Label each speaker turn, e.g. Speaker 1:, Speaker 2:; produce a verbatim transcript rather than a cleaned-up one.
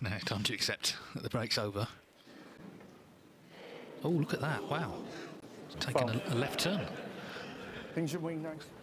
Speaker 1: Now time to accept that the break's over. Oh, look at that! Wow, it's taken a, a left turn.
Speaker 2: Ding Junhui next.